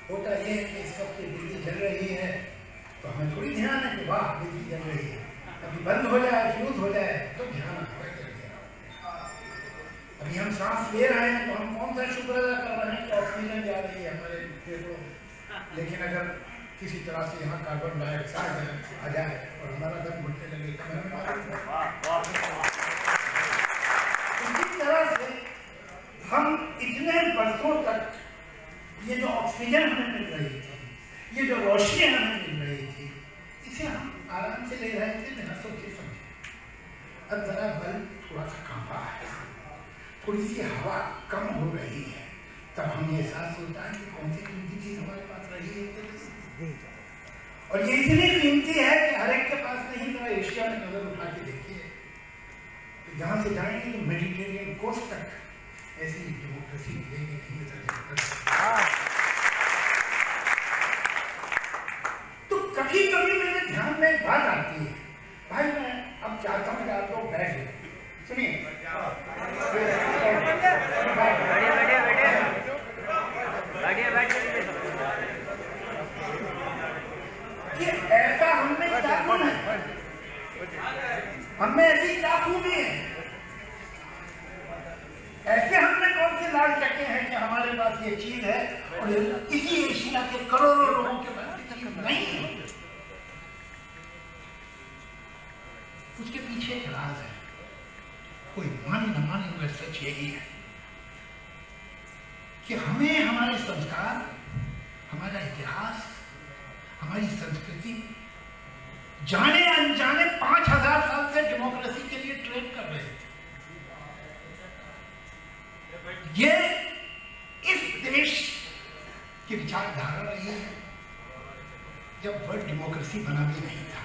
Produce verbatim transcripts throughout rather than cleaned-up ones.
होता ये है कि इस वक्त बिजली जल रही है तो हमें थोड़ी ध्यान है कि वाह बिजली जल रही है, अभी बंद हो जाए, फ्यूज हो जाए तो ध्यान आता है। अभी हम सांस ले रहे हैं तो हम कौन सा शुक्र अदा कर रहे हैं कि ऑक्सीजन जा रही है हमारे फेफड़ों, लेकिन अगर किसी तरह से यहाँ कार्बन डाइऑक्साइड आ जाए और हमारा दम घुटने लगे तो हमें इसी तरह से हम इतने वर्षों तक ये जो ऑक्सीजन हमें मिल रही थी, ये जो रोशनी हमें मिल रही थी, इसे हम आराम से ले रहे थे बिना सोचे समझे। अब जरा बल्ब थोड़ा सा कांपा है, थोड़ी सी हवा कम हो रही है, तब हमें एहसास होता है कि कौन सी कीमती चीज हमारे पास रही है। और ये इतनी कीमती है कि हर एक के पास नहीं। जरा एशिया में नजर उठा के देखिए, तो जहां से जाएंगे तो मेडिटेरियन कोस्ट तक ऐसी डेमोक्रेसी मिलेगी नहीं। तो कभी कभी मेरे ध्यान में एक बात आती है, भाई मैं अब चाहता हूँ कि आप लोग बैठ जाए, सुनिए ये ऐसा हमने क्या खून है, हमने ऐसी क्या खूबी है, ऐसे हमने कौन से लाल चक्के हैं कि हमारे पास ये चीज है और इसी एशिया के करोड़ों लोगों के पास चीज नहीं है। उसके पीछे एक राज है, कोई माने न माने मगर सच यही है कि हमें हमारे संस्कार, हमारा इतिहास, हमारी संस्कृति जाने अनजाने पांच हजार साल से डेमोक्रेसी के लिए ट्रेन कर रहे थे। ये इस देश की विचारधारा रही है। जब वर्ड डेमोक्रेसी बना भी नहीं था,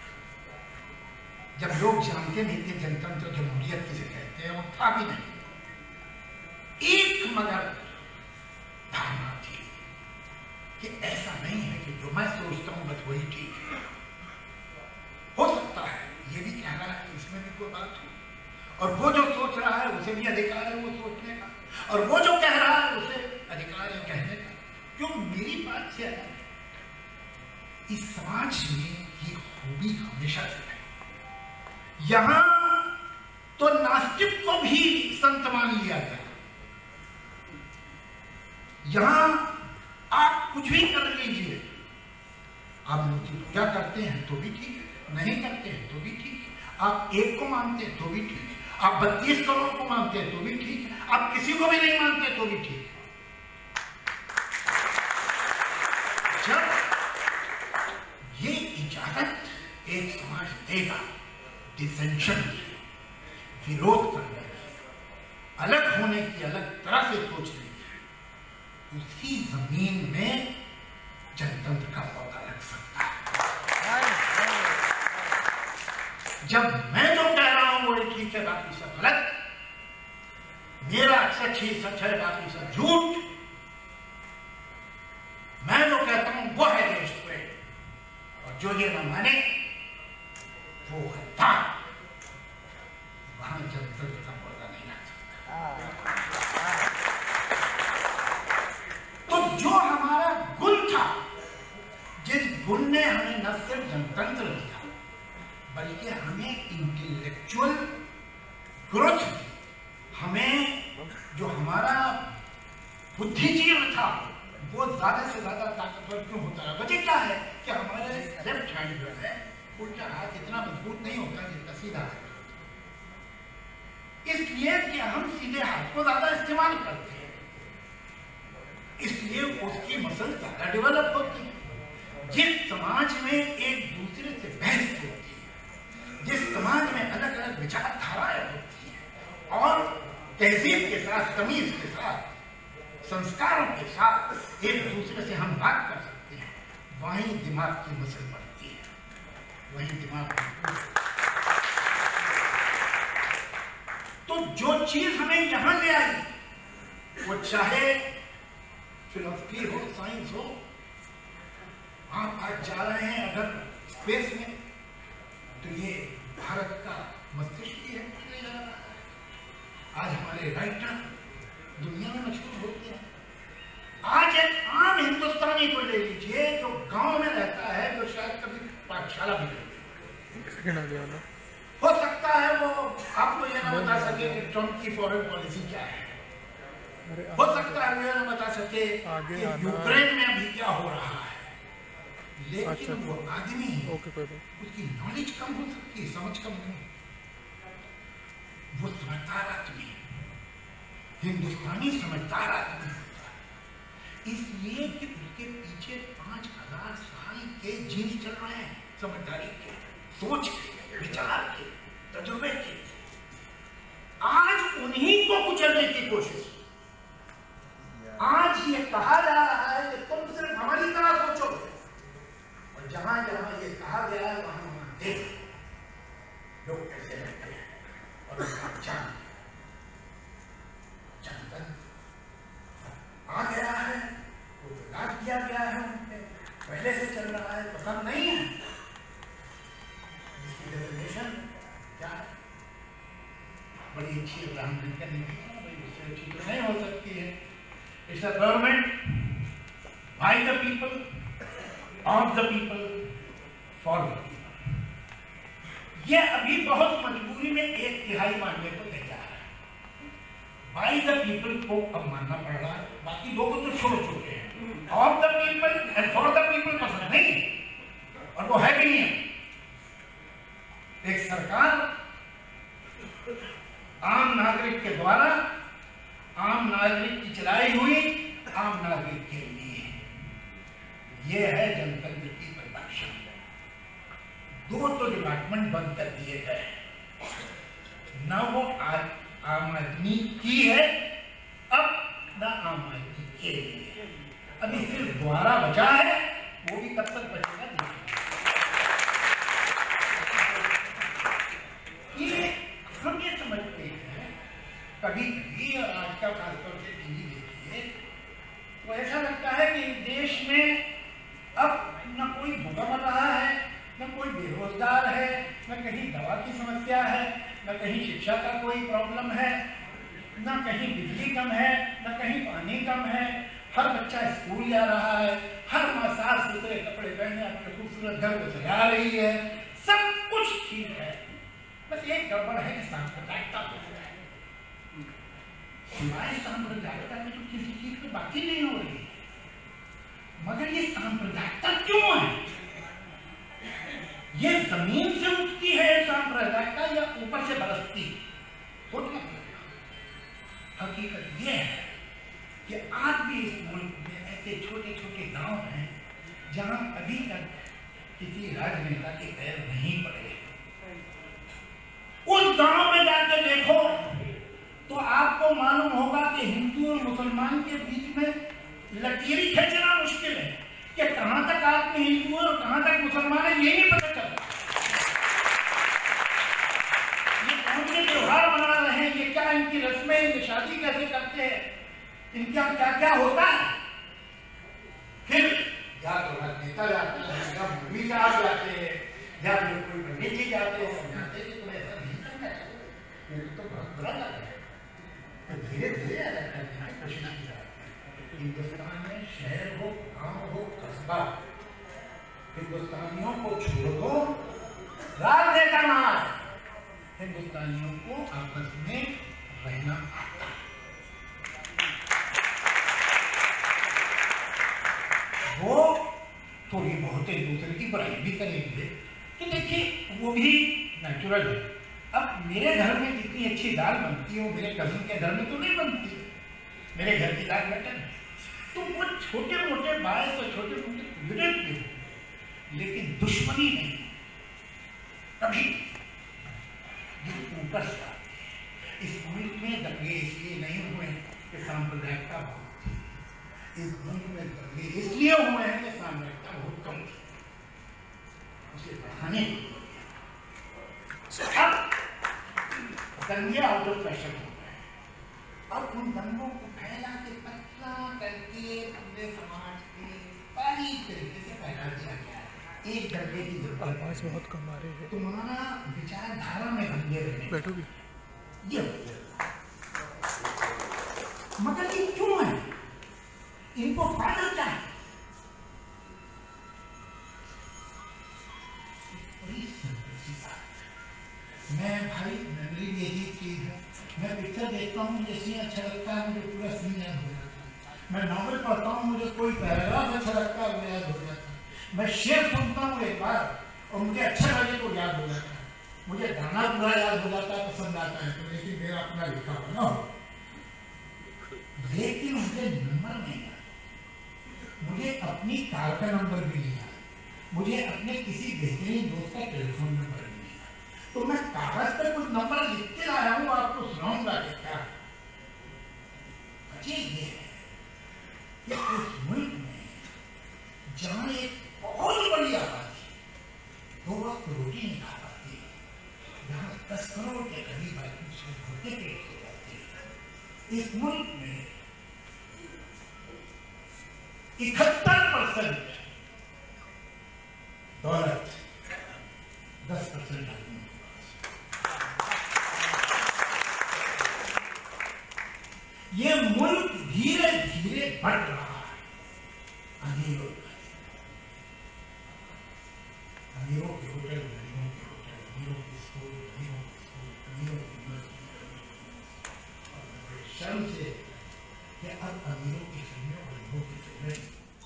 जब लोग जानते नहीं थे जनतंत्र जमहूरियत किसे कहते हैं, वो था भी नहीं, एक मगर धारणा थी कि ऐसा नहीं है कि जो मैं सोचता हूं बस वही ठीक है। हो सकता है ये भी कह रहा है कि इसमें भी कोई बात हो, और वो जो सोच रहा है उसे भी अधिकार है वो सोचने का, और वो जो कह रहा है उसे अधिकार है कहने का। जो मेरी बात से है, इस समाज में ये खूबी हमेशा से है। यहां तो नास्तिक को भी संत मान लिया गया। यहां आप कुछ भी कर लीजिए, आप मूर्ति पूजा करते हैं तो भी ठीक है, नहीं करते हैं तो भी ठीक है, आप एक को मानते हैं तो भी ठीक है, आप बत्तीस करोड़ को मानते हैं तो भी ठीक है, आप किसी को भी नहीं मानते तो भी ठीक है। जब ये इजाजत एक समाज देगा डिसेंशन की, विरोध करने की, अलग होने की, अलग तरह से सोचने की, उसी जमीन में जनतंत्र का पौधा लग सकता है। जब मैं जो कह रहा हूं वो ठीक है, बाकी सब गलत, मेरा सच ही सच है, बाकी सब झूठ, मैं जो कहता हूं वो है देश प्रेम, और जो ये न माने वो है ताक, वहां जनतंत्र का पौधा नहीं लग सकता। तो जो हमारा गुण था, जिस गुण ने हमें न सिर्फ जनतंत्र दिया बल्कि हमें इंटेलेक्चुअल ग्रोथ दी, हमें जो हमारा बुद्धिजीव था वो ज्यादा से ज्यादा ताकतवर क्यों होता है? वजह क्या है कि हमारे लेफ्ट हैंड जो है, उल्टा हाथ इतना मजबूत नहीं होता जितना सीधा हाथ, इसलिए कि हम सीधे हाथ को ज्यादा इस्तेमाल करते हैं, इसलिए उसकी मसल ज्यादा डेवलप होती है। जिस समाज में एक दूसरे से बहस होती है, जिस समाज में अलग अलग विचारधाराएं होती हैं और तहजीब के साथ, तमीज के साथ, संस्कारों के साथ एक दूसरे से हम बात कर सकते हैं, वहीं दिमाग की मसल बढ़ती है, वहीं दिमाग तो जो चीज हमें यहां ले आई, वो चाहे फिलोसफी हो, साइंस हो, आप आज जा रहे हैं अगर स्पेस में तो ये भारत का मस्तिष्क ही है ले जा रहा है। आज हमारे राइटर दुनिया में मशहूर होते हैं। आज एक आम हिंदुस्तानी कठिन आ गया ना। हो सकता है वो आपको ये ना बता सके कि ट्रम्प की फॉरेन पॉलिसी क्या है, हो सकता है ये ना बता सके कि यूक्रेन में अभी क्या हो रहा है, लेकिन अच्छा, वो आदमी ओके कोई बात, उसकी नॉलेज कम हो सकती है, समझ कम नहीं, वो समझदार आदमी, हिंदुस्तानी समझदार आदमी होता है, इसलिए कि उसके पीछे पांच हजार साल के जीन्स चल रहे हैं, समझदारी के, सोच के, विचार के, तजुर्बे के। आज उन्हीं को कुचलने की कोशिश, आज ये कहा जा रहा है कि तुम सिर्फ हमारी तरह सोचोगे, और जहां जहां ये कहा गया है वहां वहां देख लोग कैसे रहते हैं और उसका जान चंदन आ गया है, वो लाद किया गया है, उनके पहले से चल रहा है, पसंद नहीं है, इसकी डेफिनेशन क्या है, बड़ी अच्छी अब्राहम लिंकन ने की, उससे अच्छी तो नहीं हो सकती है। It's a government by the people, of the people, for the people. ये अभी बहुत मजबूरी में एक तिहाई मानने को तैयार है, बाय द पीपल को अब मानना पड़ रहा है, बाकी दो को तो छोड़ चुके हैं, of the people and for the people पसंद नहीं, और वो है भी नहीं है। एक सरकार आम नागरिक के द्वारा, आम नागरिक की चलाई हुई, आम नागरिक के लिए, यह है जनतंत्र की परिभाषा। दो तो डिपार्टमेंट बंद कर दिए गए, न वो आम आदमी की है अब, न आम आदमी के लिए, अभी सिर्फ द्वारा बचा है, वो भी कब तक बचेगा नहीं। ये हम ये समझते हैं कभी कभी, और आज का खासतौर से टीवी देखिए तो ऐसा लगता है कि देश में अब न कोई भूखा मर रहा है, न कोई बेरोजगार है, न कहीं दवा की समस्या है, न कहीं शिक्षा का कोई प्रॉब्लम है, न कहीं बिजली कम है, न कहीं पानी कम है, हर बच्चा स्कूल जा रहा है, हर माँ साफ सुथरे कपड़े पहने अपने खूबसूरत घर को सजा रही है, सब कुछ ठीक है, बस एक गड़बड़ है कि सांप्रदायिकता हो रहा है। सिवाय सांप्रदायिकता में तो किसी चीज की बात ही नहीं हो रही, मगर ये सांप्रदायिकता क्यों है? ये जमीन से उठती है सांप्रदायिकता या ऊपर से बरसती? हकीकत ये है कि आज भी इस मुल्क में ऐसे छोटे छोटे गांव हैं जहां अभी तक किसी राजनेता के पैर नहीं पड़े। उस गांव में जाकर देखो तो आपको मालूम होगा कि हिंदू और मुसलमान के बीच में लकीरी खींचना मुश्किल है कि कहां तक आदमी हिंदू है और कहां तक मुसलमान है, ये नहीं पता चलता। ये कौन से त्योहार मना रहे हैं, ये क्या इनकी रस्में, ये शादी कैसे करते हैं, इनका क्या क्या होता है, फिर या तो राजनेता जाते हैं, या मूवी साहब जाते हैं, या फिर कोई पंडित जी जाते हैं, समझाते हैं कि तुम्हें ऐसा नहीं करना चाहिए, ये तो बहुत बुरा लगा है। तो धीरे धीरे अलग करने की कोशिश की जाती है। हिंदुस्तान में शहर हो, गांव हो, कस्बा, हिंदुस्तानियों को छोड़ दो, राजनेता ना आए, हिंदुस्तानियों को आपस में रहना आता है। वो थोड़ी बहुत एक दूसरे की बुराई भी करेंगे कि देखिए वो भी नेचुरल है। अब मेरे घर में जितनी अच्छी दाल बनती है वो मेरे कजिन के घर में तो नहीं बनती, मेरे घर की दाल बेटर है, तो वो छोटे मोटे बायस और छोटे मोटे विरोध भी हो, लेकिन दुश्मनी नहीं कभी। ये ऊपर से आती है। इस मुल्क में दंगे इसलिए नहीं हुए कि सांप्रदायिकता बहुत थी, इस मुल्क में दंगे इसलिए हुए हैं कि सांप्रदायिकता बहुत कम थी, उसे बढ़ाने के लिए। अब दंगे आउट ऑफ फैशन हो गए, अब उन दंगों को फैला के पतला करके पूरे समाज के बारीक तरीके से फैला दिया गया है। एक दंगे की जरूरत आवाज बहुत कम आ रही है, तुम्हारा विचारधारा में दंगे रहने बैठोगी ये, मगर ये क्यों है? इनको फायदा क्या है? बड़ी सिंपल सी बात हूँ मुझे सीन अच्छा लगता है, मुझे पूरा सीन याद हो जाता है। मैं नॉवल पढ़ता हूँ, मुझे कोई पैराग्राफ अच्छा लगता है, वो याद हो जाता है। मैं शेर सुनता हूँ एक बार और मुझे अच्छा लगे तो याद हो जाता है। मुझे गाना पूरा याद हो जाता है, पसंद आता है तो, लेकिन मेरा अपना लिखा हुआ ना हो। लेकिन मुझे नंबर नहीं याद, मुझे अपनी कार का नंबर भी नहीं याद, मुझे अपने किसी बेहतरीन दोस्त का टेलीफोन नंबर भी नहीं याद। तो मैं कागज पर कुछ नंबर लिख के लाया हूँ, आपको सुनाऊंगा कि क्या अजीब ये है कि उस मुल्क में जहाँ एक बहुत बड़ी आबादी दो वक्त रोटी नहीं खा पाती, जहाँ दस करोड़ के करीब आदमी से भूखे पेट हो जाते हैं, इस मुल्क में इकहत्तर परसेंट दौलत दस परसेंट आदमी के पास। ये मुल्क धीरे धीरे बढ़ रहा है। अमीरों अमीरों के होटल, गरीबों के होटल, अमीरों के स्कूल, गरीबों के स्कूल, अमीरों की यूनिवर्सिटी, और शर्म से कि अब अमीरों की फिल्में और गरीबों की फिल्में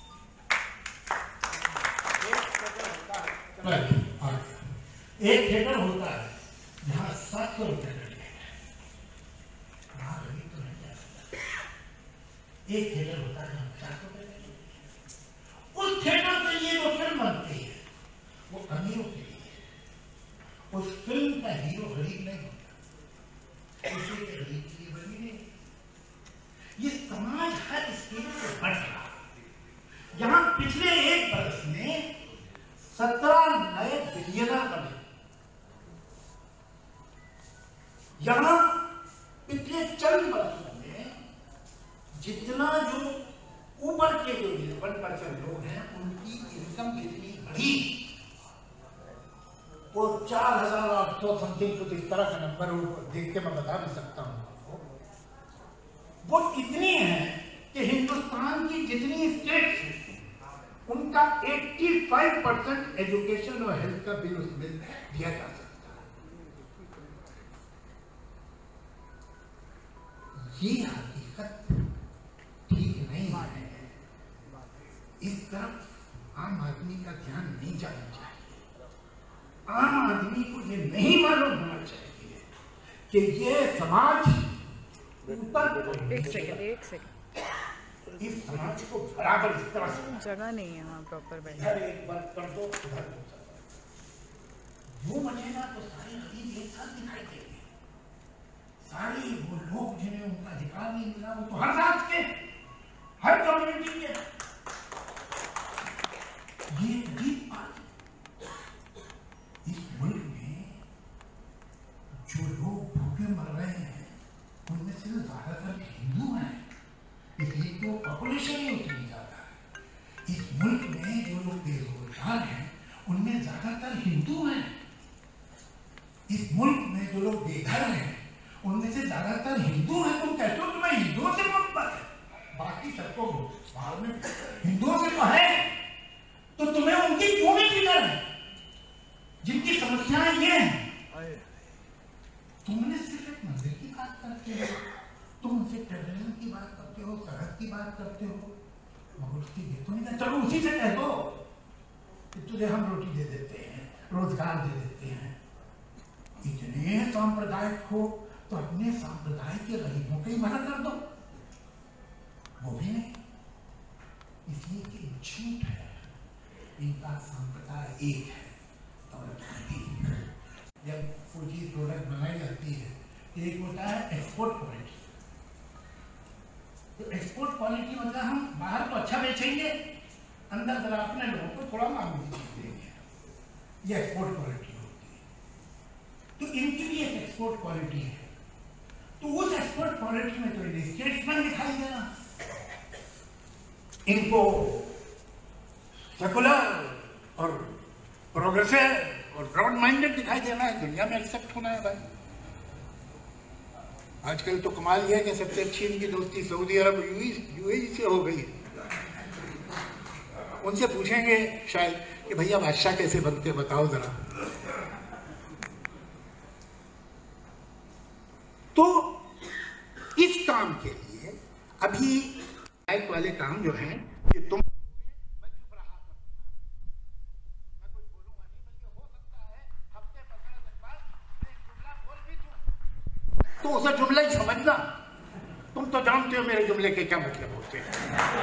एक थिएटर होता है जहाँ सात सौ रुपये का टिकट है, वहाँ गरीब तो नहीं जा सकता। एक थिएटर होता है जहाँ पचास रुपये का टिकट है। उस थिएटर से ये जो फिल्म बनती है वो अमीरों के लिए, उस फिल्म का हीरो गरीब नहीं होता, उसी के गरीब के लिए बनी नहीं। ये समाज हर स्केल पे बढ़ रहा है। यहाँ पिछले एक बरस में सत्रह नए बिलियनर बने। यहां पिछले चंद वर्षों में जितना जो ऊपर के जो वन परसेंट लोग हैं उनकी इनकम कितनी बढ़ी, वो चार हजार आठ सौ समथिंग कुछ इस तरह का नंबर देख के मैं बता भी सकता हूं। वो इतनी है कि हिंदुस्तान की जितनी स्टेट्स हैं उनका पचासी परसेंट एजुकेशन और हेल्थ का बिल उसमें दिया जा सकता है। ये हकीकत ठीक नहीं है। इस तरफ आम आदमी का ध्यान नहीं जाना चाहिए। आम आदमी को ये नहीं मालूम होना चाहिए कि ये समाज ऊपर एक सेकंड एक सेकंड इस समाज को बराबर इस तरह से जगह नहीं है वहाँ प्रॉपर बैठने। इधर एक बार कर दो, उधर दो, वो बचेगा तो सारे गरीब एक साथ दिखाई देंगे। सारे वो लोग जिन्हें उनका अधिकार नहीं मिला वो तो हर रात के हर कम्युनिटी के, ये अजीब बात। इस मुल्क में जो लोग भूखे मर रहे हैं उनमें से ज्यादातर हिंदू हैं, इसलिए तो पॉपुलेशन ही उतनी ज्यादा है। इस मुल्क में जो लोग बेरोजगार हैं उनमें ज्यादातर हिंदू हैं। इस मुल्क में जो लोग बेघर हैं उनमें से ज्यादातर हिंदू हैं। तुम कहते हो तुम्हें हिंदुओं से मोहब्बत है, बाकी सबको बाहर में हिंदुओं से तो है, तो तुम्हें उनकी क्यों नहीं फिक्र है जिनकी समस्याएं ये हैं? तुमने सिर्फ एक मंदिर की बात करते हो, तुम उनसे टेररिज्म की बात करते हो, सरहद की बात करते हो, मगर उसकी ये तो नहीं। चलो उसी से कह दो कि तुझे हम रोटी दे देते हैं, रोजगार दे देते हैं। इतने सांप्रदायिक हो तो अपने सांप्रदाय के गरीबों की मदद कर दो, वो भी नहीं। इसलिए कि झूठ है, इनका संप्रदाय एक है, दौलत है। जब कोई चीज प्रोडक्ट बनाई जाती है एक होता है एक्सपोर्ट क्वालिटी। तो एक्सपोर्ट क्वालिटी मतलब हम बाहर तो अच्छा बेचेंगे, अंदर जरा अपने लोगों को थोड़ा मामूली चीज देंगे, ये एक्सपोर्ट क्वालिटी होती है। तो इनकी भी एक एक्सपोर्ट क्वालिटी है। तो उस एक्सपोर्ट क्वालिटी में तो इन्हें स्टेट्समैन दिखाई देना, इनको सेकुलर और प्रोग्रेसिव और ब्रॉड माइंडेड दिखाई देना है, दुनिया में एक्सेप्ट होना है भाई। आजकल तो कमाल यह है कि सबसे अच्छी इनकी दोस्ती सऊदी अरब यूएई से हो गई है। उनसे पूछेंगे शायद कि भैया बादशाह कैसे बनते बताओ जरा। तो अभी लाइक वाले काम जो हैं कि तुम मैं चुप रहा था, मैं कुछ बोलूंगा नहीं, बल्कि हो सकता है हफ्ते पंद्रह दिन बाद मैं एक जुमला बोल भी दूं तो उसे जुमला ही समझना। तुम तो जानते हो मेरे जुमले के क्या मतलब होते हैं।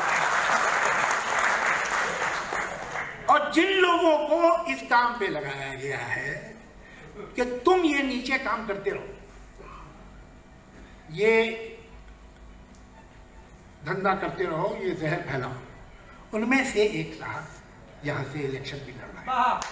और जिन लोगों को इस काम पे लगाया गया है कि तुम ये नीचे काम करते रहो, ये धंधा करते रहो, ये जहर फैलाओ, उनमें से एक साहब यहां से इलेक्शन भी लड़ रहा है।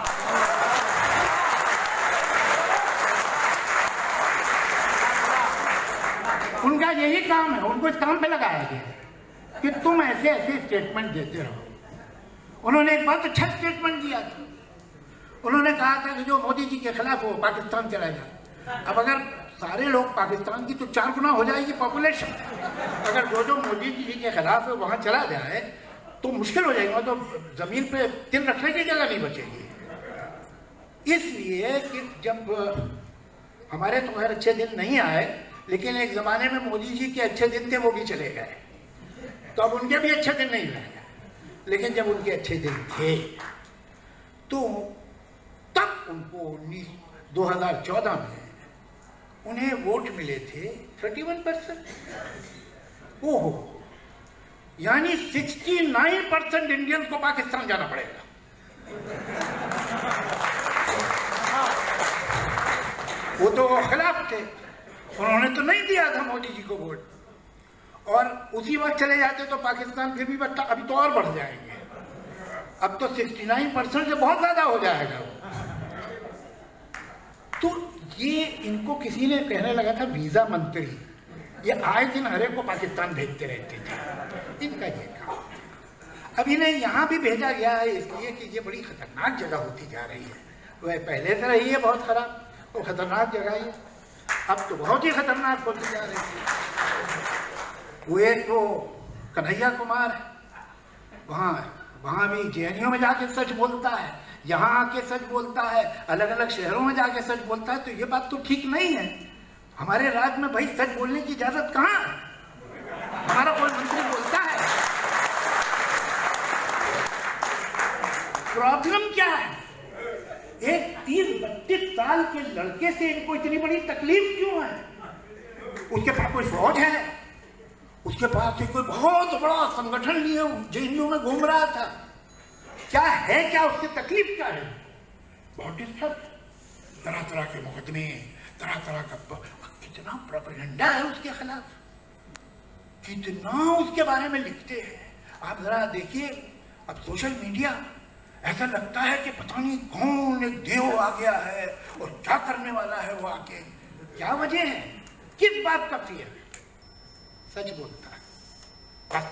उनका यही काम है, उनको इस काम पे लगाया गया कि तुम ऐसे ऐसे स्टेटमेंट देते रहो। उन्होंने एक बहुत अच्छा स्टेटमेंट दिया था, उन्होंने कहा था कि जो मोदी जी के खिलाफ हो पाकिस्तान चला जाए। अब अगर सारे लोग पाकिस्तान की तो चार गुना हो जाएगी पॉपुलेशन, अगर जो जो मोदी जी के खिलाफ है वहां चला जाए तो मुश्किल हो जाएगा, तो जमीन पे तिल रखने की जगह नहीं बचेगी। इसलिए कि जब हमारे तो खैर अच्छे दिन नहीं आए, लेकिन एक जमाने में मोदी जी के अच्छे दिन थे, वो भी चले गए, तो अब उनके भी अच्छे दिन नहीं रहे। लेकिन जब उनके अच्छे दिन थे तो तब उनको उन्नीस दो हजार चौदह में उन्हें वोट मिले थे इकतीस परसेंट। ओहो, यानी उनहत्तर परसेंट इंडियंस को पाकिस्तान जाना पड़ेगा। वो तो खिलाफ थे, उन्होंने तो नहीं दिया था मोदी जी को वोट, और उसी वक्त चले जाते तो पाकिस्तान फिर भी बच्चा अभी तो और बढ़ जाएंगे। अब तो उनहत्तर परसेंट से बहुत ज्यादा हो जाएगा। तो ये इनको किसी ने कहने लगा था वीजा मंत्री, ये आए दिन हरे को पाकिस्तान भेजते रहते थे, इनका ये काम। अब इन्हें यहाँ भी भेजा गया है इसलिए कि ये बड़ी खतरनाक जगह होती जा रही है। वह पहले से रही है बहुत खराब, वो खतरनाक जगह है, अब तो बहुत ही खतरनाक होती जा रही है। वो एक तो कन्हैया कुमार है, वहाँ वहाँ भी जे एन यू में जाके सच बोलता है, यहाँ आके सच बोलता है, अलग अलग शहरों में जाके सच बोलता है। तो ये बात तो ठीक नहीं है। हमारे राज्य में भाई सच बोलने की इजाजत कहाँ है? हमारा कोई मंत्री बोलता है? प्रॉब्लम क्या है? एक तीस बत्तीस साल के लड़के से इनको इतनी बड़ी तकलीफ क्यों है? उसके पास कोई फौज है, उसके पास कोई बहुत बड़ा संगठन लिए जे एन यू में घूम रहा था, क्या है, क्या उसकी तकलीफ क्या है? बहुत डिस्टर्ब, तरह तरह के मुकदमे, तरह तरह का, कितना प्रोपेगेंडा है उसके खिलाफ, कितना उसके बारे में लिखते हैं। आप जरा देखिए, अब सोशल मीडिया ऐसा लगता है कि पता नहीं कौन एक देव आ गया है और क्या करने वाला है वो आके। क्या वजह है? किस बात का फियर? सच बोलता है बस।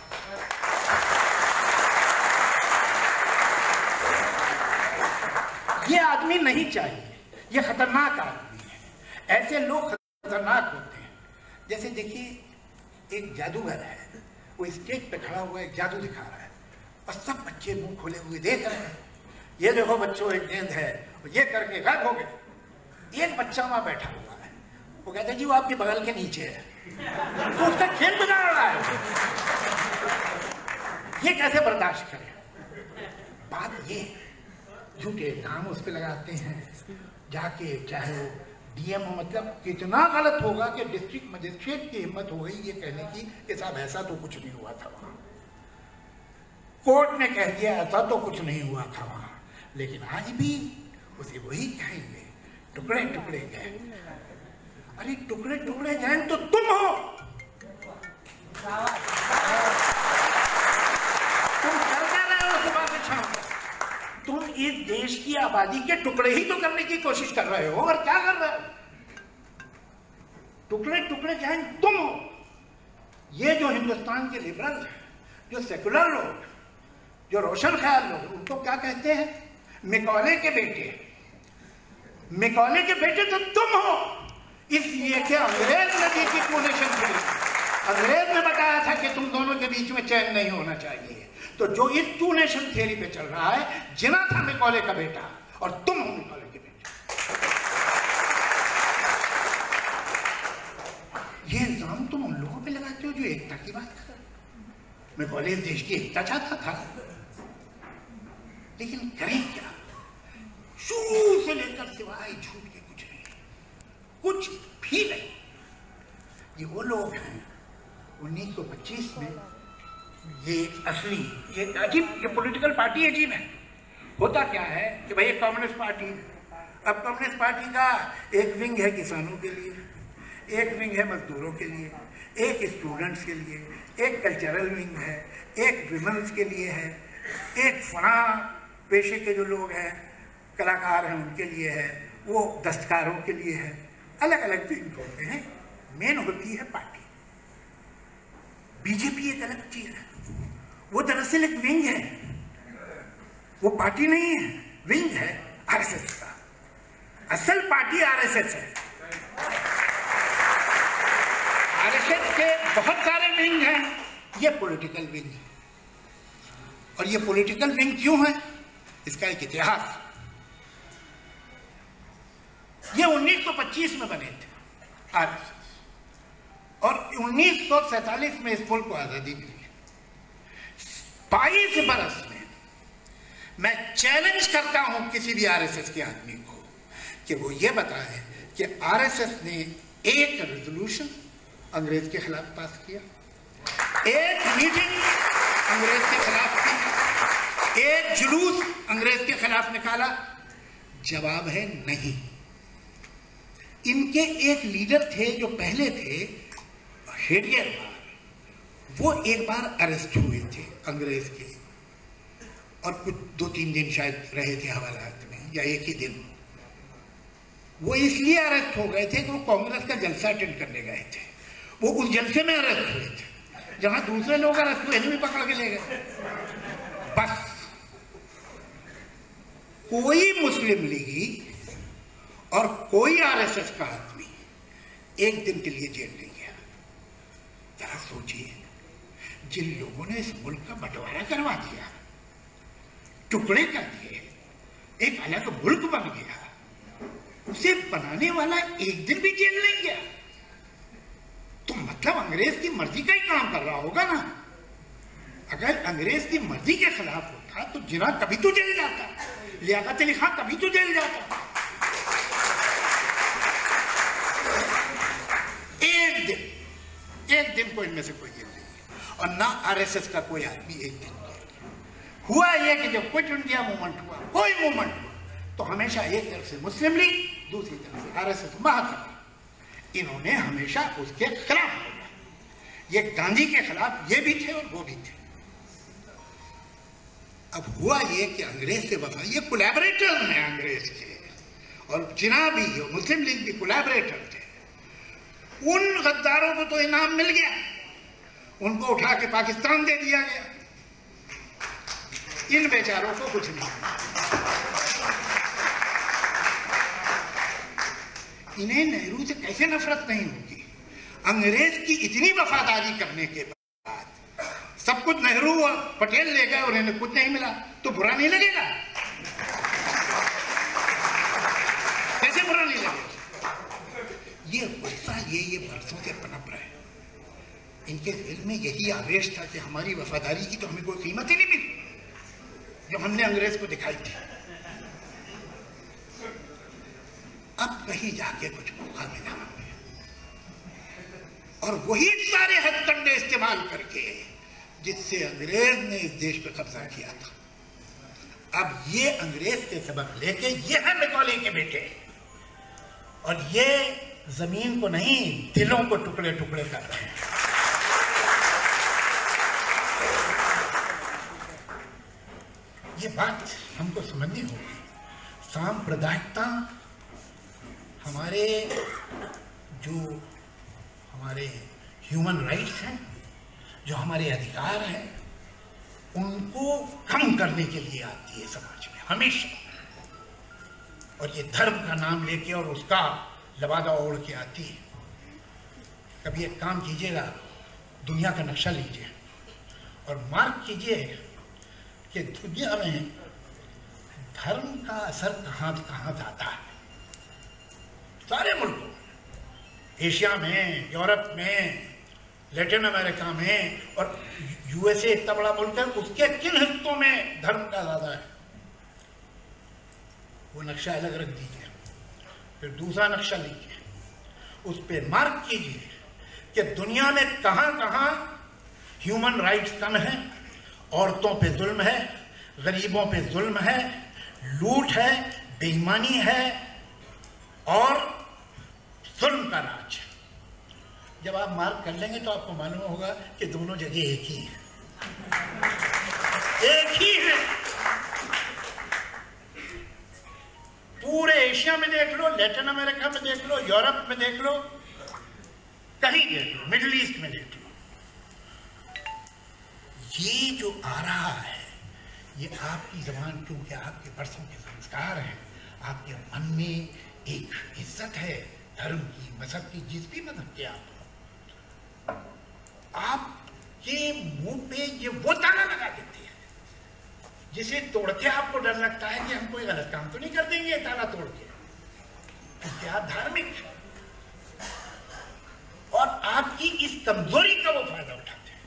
ये आदमी नहीं चाहिए, ये खतरनाक आदमी है। ऐसे लोग खतरनाक होते हैं। जैसे देखिए, एक जादूगर है, वो स्टेज पे खड़ा हुआ एक जादू दिखा रहा है और सब बच्चे मुंह खोले हुए देख रहे हैं। ये देखो बच्चों, एक गेंद है, ये करके गायब हो गए। एक बच्चा वहां बैठा हुआ है, वो कहता है जी वो आपके बगल के नीचे है, तो उसका खेल बिगाड़ रहा है। ये कैसे बर्दाश्त करें? बात ये झूठे इल्जाम उस पर लगाते हैं जाके, चाहे वो डी एम हो, मतलब कितना गलत होगा कि डिस्ट्रिक्ट मजिस्ट्रेट की हिम्मत हो गई ये कहने की कि साहब ऐसा तो कुछ नहीं हुआ था वहां। कोर्ट ने कह दिया ऐसा तो कुछ नहीं हुआ था वहां, लेकिन आज भी उसे वही कहेंगे, टुकड़े टुकड़े गए। अरे टुकड़े टुकड़े गए तो तुम हो, तुम कर क्या रहे हो सुबह से शाम? तुम इस देश की आबादी के टुकड़े ही तो करने की कोशिश कर रहे हो, और क्या कर रहे हो? टुकड़े टुकड़े गए तुम हो। ये जो हिंदुस्तान के लिबरल हैं, जो सेकुलर लोग, जो रोशन ख्याल लोग, उनको क्या कहते हैं? मिकौले के बेटे। मिकौले के बेटे तो तुम हो, इसलिए कि अंग्रेज ने दी थी कोनेशन थ्योरी। अंग्रेज ने बताया था कि तुम दोनों के बीच में चैन नहीं होना चाहिए। तो जो इस टू नेशन थ्योरी पे चल रहा है, जिना था मिकौले का बेटा और तुम हो मिकौले के बेटे। ये इल्जाम तुम उन लोगों पे लगाते हो जो क्यों एकता की बात कर? मैं कॉलेज देश की एकता चाहता था, लेकिन करें क्या? शुरू से लेकर सिवाय झूठ के कुछ नहीं, कुछ भी नहीं। ये वो लोग हैं उन्नीस सौ पच्चीस में, ये असली, ये अजीब, ये पॉलिटिकल पार्टी अजीब है। होता क्या है कि भाई कम्युनिस्ट पार्टी, अब कम्युनिस्ट पार्टी का एक विंग है किसानों के लिए, एक विंग है मजदूरों के लिए, एक स्टूडेंट्स के लिए, एक कल्चरल विंग है, एक विमेंस के लिए है, एक फला पेशे के जो लोग हैं कलाकार हैं उनके लिए है, वो दस्तकारों के लिए है। अलग अलग विंग होते हैं, मेन होती है पार्टी। बीजेपी एक अलग चीज है, वो दरअसल एक विंग है, वो पार्टी नहीं है, विंग है आरएसएस का। असल पार्टी आरएसएस है। आरएसएस के बहुत सारे विंग हैं, ये पॉलिटिकल विंग है। और ये पॉलिटिकल विंग क्यों है, इसका एक इतिहास। ये उन्नीस सौ पच्चीस में बने थे आरएसएस, और उन्नीस सौ सैतालीस में इस मुल्क को आजादी मिली। बाईस बरस में मैं चैलेंज करता हूं किसी भी आरएसएस के आदमी को कि वो ये बताए कि आरएसएस ने एक रेजोल्यूशन अंग्रेज के खिलाफ पास किया, एक मीटिंग अंग्रेज के खिलाफ की, एक जुलूस अंग्रेज के खिलाफ निकाला। जवाब है नहीं। इनके एक लीडर थे जो पहले थे हेडियर, वो एक बार अरेस्ट हुए थे अंग्रेज के, और कुछ दो तीन दिन शायद रहे थे हवालात में, या एक ही दिन। वो इसलिए अरेस्ट हो गए थे कि वो कांग्रेस का जलसा अटेंड करने गए थे। वो उस जलसे में अरेस्ट हुए थे जहां दूसरे लोग अरेस्ट हुए, भी पकड़ के ले गए। बस कोई मुस्लिम लीगी और कोई आरएसएस का आदमी एक दिन के लिए जेल नहीं गया। जरा सोचिए, जिन लोगों ने इस मुल्क का बंटवारा करवा दिया, टुकड़े कर दिए, एक अलग मुल्क बन गया, उसे बनाने वाला एक दिन भी जेल नहीं गया। तो मतलब अंग्रेज की मर्जी का ही काम कर रहा होगा ना। अगर अंग्रेज की मर्जी के खिलाफ होता तो जिना कभी तो जेल जाता, लियाकत अली खान कभी तो जेल जाता। एक दिन, एक दिन को इनमें से कोई जेल नहीं है, और ना आरएसएस का कोई आदमी एक दिन हुआ। यह कि जब क्विट इंडिया मूवमेंट हुआ, कोई मूवमेंट हुआ, तो हमेशा एक तरफ से मुस्लिम लीग, दूसरी तरफ से आरएसएस महासभा, इन्होंने हमेशा उसके खिलाफ बोला। ये गांधी के खिलाफ ये भी थे और वो भी थे। अब हुआ ये कि अंग्रेज से वफा, ये कोलैबोरेटर हैं अंग्रेज के, और जिना भी हो, मुस्लिम लीग भी कोलैबोरेटर थे। उन गद्दारों को तो इनाम मिल गया, उनको उठा के पाकिस्तान दे दिया गया, इन बेचारों को कुछ नहीं। इन्हें नेहरू से कैसे नफरत नहीं होगी? अंग्रेज की इतनी वफादारी करने के बाद सब कुछ नेहरू और पटेल ले गए और इन्हें कुछ नहीं मिला, तो बुरा नहीं लगेगा? कैसे बुरा नहीं लगेगा? ये गुस्सा ये ये बरसों से पनप रहा है। इनके दिल में यही आवेश था कि हमारी वफादारी की तो हमें कोई कीमत ही नहीं मिली जो हमने अंग्रेज को दिखाई थी। अब कहीं जाके कुछ मौका मिला, और वही सारे हथकंडे इस्तेमाल करके जिससे अंग्रेज ने इस देश पर कब्जा किया था। अब ये अंग्रेज के सबक लेके ये है मैकॉले के बेटे, और ये जमीन को नहीं दिलों को टुकड़े टुकड़े कर रहे हैं। ये बात हमको समझनी होगी। सांप्रदायिकता हमारे जो हमारे ह्यूमन राइट्स हैं, जो हमारे अधिकार हैं, उनको कम करने के लिए आती है समाज में हमेशा। और ये धर्म का नाम लेके और उसका लबादा ओढ़ के आती है। कभी एक काम कीजिएगा, दुनिया का नक्शा लीजिए और मार्क कीजिए कि दुनिया में धर्म का असर कहाँ कहाँ जाता है। सारे मुल्कों, एशिया में, यूरोप में, लैटिन अमेरिका में और यूएसए इतना बड़ा मुल्क है, उसके किन हिस्सों में धर्म का ज्यादा है, वो नक्शा अलग रख दीजिए। फिर दूसरा नक्शा लीजिए, उस पर मार्क कीजिए कि दुनिया में कहां कहां ह्यूमन राइट्स कम है, औरतों पे जुल्म है, गरीबों पे जुल्म है, लूट है, बेईमानी है और जुल्म का राज है। जब आप मार्क कर लेंगे तो आपको मालूम होगा कि दोनों जगह एक ही है, एक ही है। पूरे एशिया में देख लो, लैटिन अमेरिका में देख लो, यूरोप में देख लो, कहीं देख लो, मिडिल ईस्ट में देख लो, ये जो आ रहा है, ये आपकी जबान, क्योंकि आपके बरसों के संस्कार हैं, आपके मन में एक इज्जत है धर्म की, मजहब की, जिस भी मजहब के आप हो, आपके मुंह पे ये वो ताला लगा देते हैं जिसे तोड़ के आपको डर लगता है कि हम कोई गलत काम तो नहीं कर देंगे ताला तोड़ के, क्योंकि आप धार्मिक हैं और आपकी इस कमजोरी का वो फायदा उठाते हैं।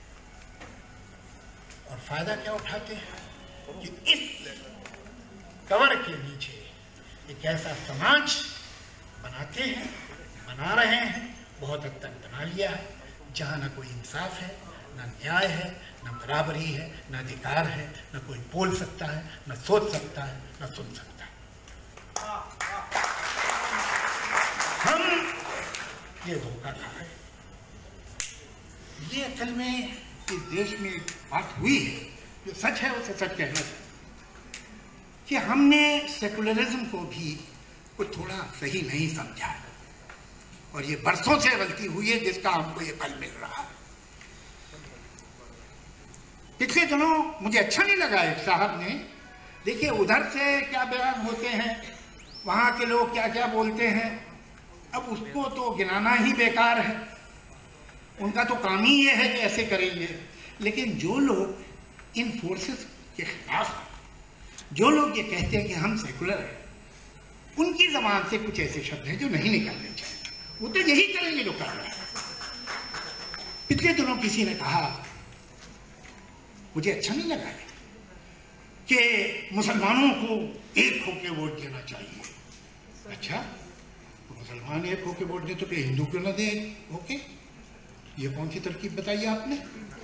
और फायदा क्या उठाते हैं कि इस कवर के नीचे एक ऐसा समाज बनाते हैं, बना रहे हैं, बहुत हद तक बना लिया है, जहां ना कोई इंसाफ है, ना न्याय है, ना बराबरी है, ना अधिकार है, ना कोई बोल सकता है, ना सोच सकता है, ना सुन सकता है। हम ये धोखा खा रहे हैं। ये असल में इस देश में एक बात हुई है, जो सच है उसे सच कहना चाहिए, कि हमने सेकुलरिज्म को भी कोई थोड़ा सही नहीं समझा, और ये बरसों से गलती हुई है जिसका हमको ये फल मिल रहा है। पिछले दिनों मुझे अच्छा नहीं लगा, एक साहब ने, देखिए उधर से क्या बयान होते हैं, वहां के लोग क्या क्या बोलते हैं, अब उसको तो गिनाना ही बेकार है, उनका तो काम ही ये है कि ऐसे करेंगे। लेकिन जो लोग इन फोर्सेस के खिलाफ, जो लोग ये कहते हैं कि हम सेकुलर हैं, उनकी जबान से कुछ ऐसे शब्द हैं जो नहीं निकलने चाहिए। वो तो यही करेंगे जो कर रहे हैं। पिछले दिनों किसी ने कहा, मुझे अच्छा नहीं लगा कि मुसलमानों को एक होके वोट देना चाहिए। अच्छा, तो मुसलमान एक होके वोट दे तो फिर हिंदू क्यों ना दे होके? ये कौन सी तरकीब बताई आपने?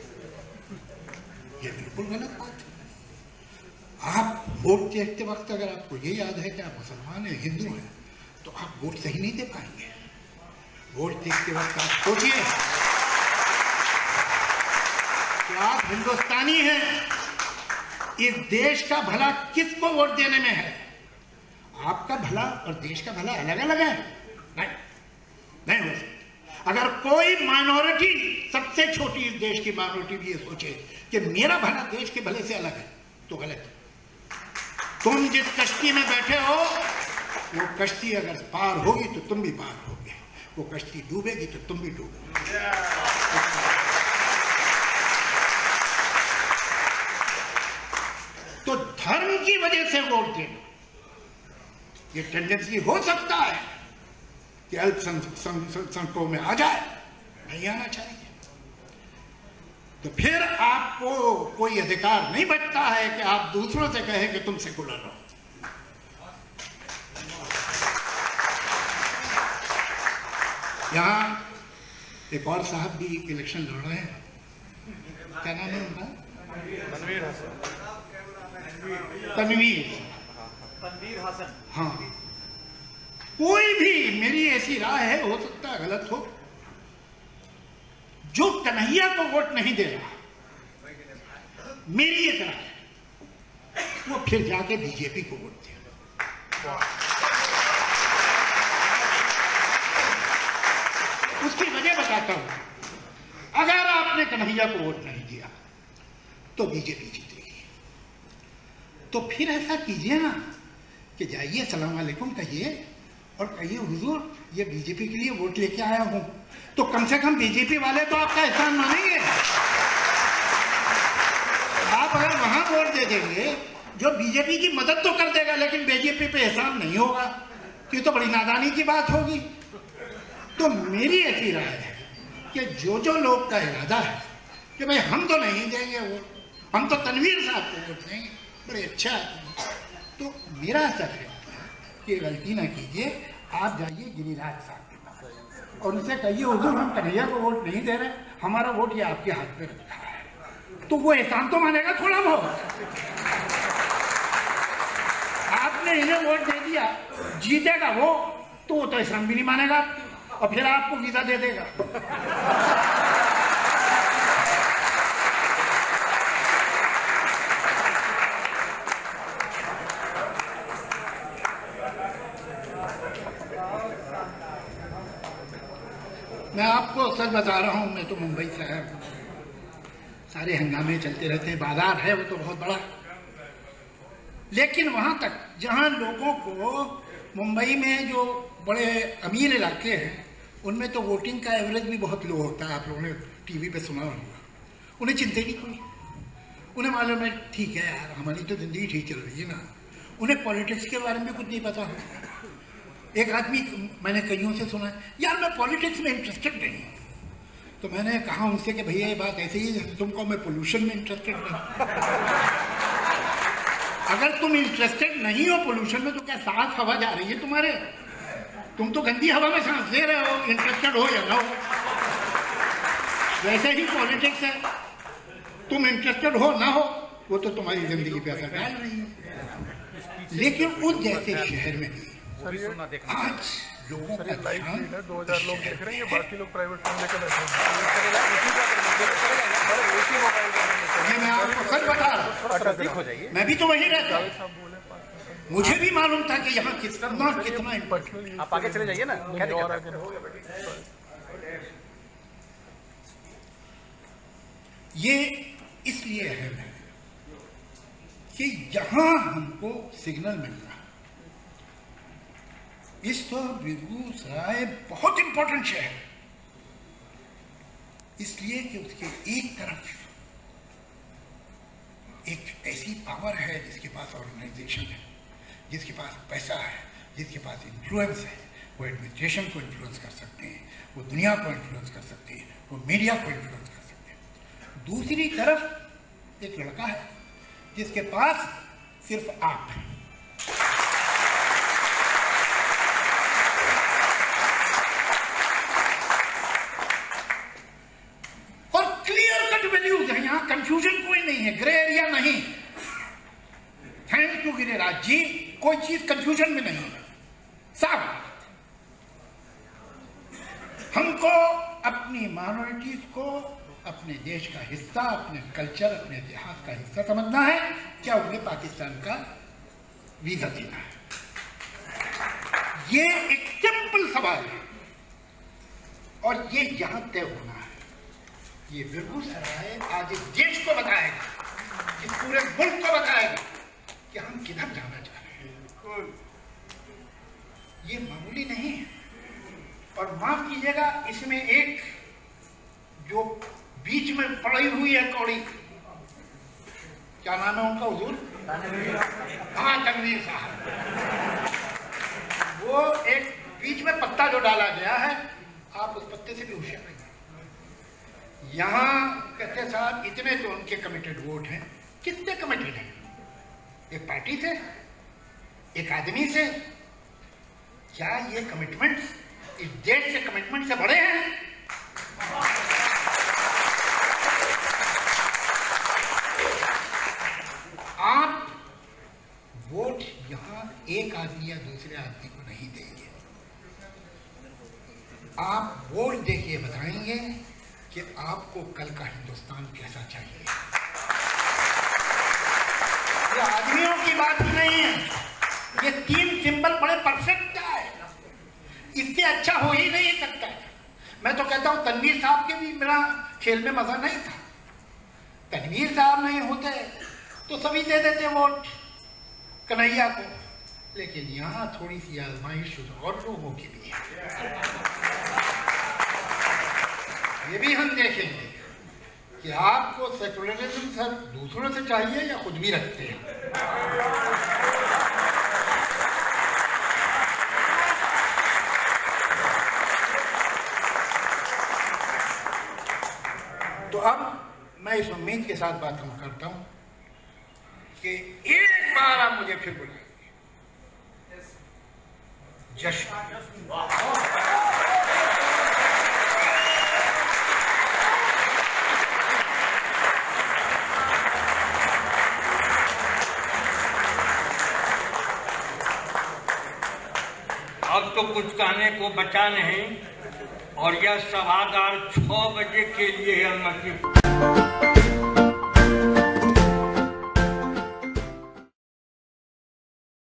ये बिल्कुल गलत बात है। आप वोट देखते वक्त अगर आपको ये याद है कि आप मुसलमान हैं, हिंदू हैं, तो आप वोट सही नहीं दे पाएंगे। वोट देखते वक्त आप सोचिए कि आप हिंदुस्तानी हैं, इस देश का भला किसको वोट देने में है? आपका भला और देश का भला अलग अलग है? नहीं, नहीं हो सकता। अगर कोई माइनॉरिटी, सबसे छोटी इस देश की माइनॉरिटी भी ये सोचे कि मेरा भला देश के भले से अलग है, तो गलत है। तुम जिस कश्ती में बैठे हो, वो कश्ती अगर पार होगी तो तुम भी पार होगे, वो कश्ती डूबेगी तो तुम भी डूबोगे। तो धर्म की वजह से वोट देना, ये टेंडेंसी हो सकता है कि अल्पसंख्यकों में आ जाए, नहीं आना चाहिए। तो फिर आपको कोई अधिकार नहीं बचता है कि आप दूसरों से कहें कि तुम सेकुलर रहो। यहाँ एक और साहब भी इलेक्शन लड़ रहे हैं, क्या नाम है उनका? तनवीर हसन। तनवीर तनवीर हसन। हाँ, कोई भी, मेरी ऐसी राय है, हो सकता है गलत हो, जो कन्हैया को वोट नहीं दे रहा, मेरी एक राय है, वो फिर जाके बीजेपी को वोट दे। उसकी वजह बताता हूं। अगर आपने कन्हैया को वोट नहीं दिया तो बीजेपी जीतेगी। तो फिर ऐसा कीजिए ना कि जाइए सलाम अलैकुम कहिए और कहिए, हुजूर ये बीजेपी के लिए वोट लेके आया हूं, तो कम से कम बीजेपी वाले तो आपका एहसान मानेंगे। आप अगर वहां वोट दे देंगे, जो बीजेपी की मदद तो कर देगा लेकिन बीजेपी पे एहसान नहीं होगा, तो ये तो बड़ी नादानी की बात होगी। तो मेरी ऐसी राय है कि जो जो लोग का इरादा है कि भाई हम तो नहीं देंगे वोट, हम तो तनवीर साहब को वोट देंगे, बड़े अच्छा आदमी, तो मेरा सर कि गलती ना कीजिए, आप जाइए गिरिराज साहब के पास और उनसे कहिए हुजूर हम कन्हैया को वोट नहीं दे रहे, हमारा वोट ये आपके हाथ में रखा है, तो वो एहसान तो मानेगा थोड़ा बहुत। आपने इन्हें वोट दे दिया, जीतेगा वो, तो वो तो एहसान भी नहीं मानेगा और फिर आपको वीजा दे देगा। मैं आपको सच बता रहा हूँ, मैं तो मुंबई से आया हूँ, सारे हंगामे चलते रहते हैं, बाजार है वो तो बहुत बड़ा, लेकिन वहाँ तक जहाँ लोगों को मुंबई में जो बड़े अमीर इलाके हैं उनमें तो वोटिंग का एवरेज भी बहुत लो होता है, आप लोगों ने टीवी पे सुना होगा, उन्हें चिंता नहीं कोई, उन्हें मालूम है ठीक है यार हमारी तो ज़िंदगी ठीक चल रही है ना, उन्हें पॉलिटिक्स के बारे में कुछ नहीं पता। एक आदमी मैंने कईयों से सुना यार मैं पॉलिटिक्स में इंटरेस्टेड नहीं हूँ, तो मैंने कहा उनसे कि भैया ये बात ऐसे ही है तुमको मैं पोल्यूशन में इंटरेस्टेड नहीं। अगर तुम इंटरेस्टेड नहीं हो पोल्यूशन में तो क्या साफ हवा जा रही है तुम्हारे, तुम तो गंदी हवा में सांस ले रहे हो, इंटरेस्टेड हो या ना हो। वैसे ही पॉलिटिक्स है, तुम इंटरेस्टेड हो ना हो वो तो तुम्हारी जिंदगी पे असर डाल रही है। लेकिन उस जैसे शहर में भी आज लोगों का ध्यान दो हजार लोग देख रहे हैं, बाकी लोग प्राइवेट फोन लेकर बैठे हैं। मैं आपको सच बता रहा हूँ, मैं भी तो वही रहता हूँ, मुझे भी मालूम था कि यहाँ कितना कितना इम्पोर्टेंट। आप आगे चले जाइए ना, क्या दिक्कत है? ये इसलिए अहम है कि यहाँ हमको सिग्नल मिल रहा है। इस तो बेगूसराय बहुत इंपॉर्टेंट शहर है, इसलिए कि उसके एक तरफ एक ऐसी पावर है जिसके पास ऑर्गेनाइजेशन है, जिसके पास पैसा है, जिसके पास इन्फ्लुएंस है, वो एडमिनिस्ट्रेशन को इन्फ्लुएंस कर सकते हैं, वो दुनिया को इन्फ्लुएंस कर सकते हैं, वो मीडिया को इन्फ्लुएंस कर सकते हैं। दूसरी तरफ एक लड़का है जिसके पास सिर्फ आप है। और क्लियर कट वैल्यूज है, यहां कंफ्यूजन कोई नहीं है, ग्रे एरिया नहीं। थैंक यू गिरिराज जी, कोई चीज कंफ्यूजन में नहीं है, साफ। हमको अपनी माइनॉरिटीज को अपने देश का हिस्सा, अपने कल्चर, अपने इतिहास का हिस्सा समझना है, क्या उन्हें पाकिस्तान का वीजा देना है? ये एक सिंपल सवाल है और ये यहां तय होना है। ये बेगूसराय आज इस देश को बताएगा, इस पूरे मुल्क को बताएगा कि हम किधर जाना चाह रहे हैं। ये मामूली नहीं है। और माफ कीजिएगा, इसमें एक जो बीच में पड़ी हुई है कौड़ी, क्या नाम है उनका हुजूर? हाँ, तनवीर साहब। वो एक बीच में पत्ता जो डाला गया है, आप उस पत्ते से भी होशियार रहिए। यहाँ कहते साहब इतने तो उनके कमिटेड वोट हैं, कितने कमिटेड हैं? एक पार्टी से, एक आदमी से? क्या ये कमिटमेंट्स इस देश से कमिटमेंट से बड़े हैं? आप वोट यहां एक आदमी या दूसरे आदमी को नहीं देंगे, आप वोट देके बताएंगे कि आपको कल का हिंदुस्तान कैसा चाहिए। ये आदमियों की बात ही नहीं है, ये तीन सिंबल बड़े परफेक्ट है, इससे अच्छा हो ही नहीं सकता है। मैं तो कहता हूं तनवीर साहब के भी मेरा खेल में मजा नहीं था। तनवीर साहब नहीं होते तो सभी दे देते वोट कन्हैया को, लेकिन यहां थोड़ी सी आजमाइश और लोगों की भी है। ये भी हम देखेंगे कि आपको सेकुलरिज्म सर दूसरों से चाहिए या खुद भी रखते हैं। मैं इस उम्मीद के साथ बात हम करता हूं कि एक बार आप मुझे फिर बुलाएंगे। जश्न अब तो कुछ कहने को बचा नहीं और यह सभागार छह बजे के लिए अनुमति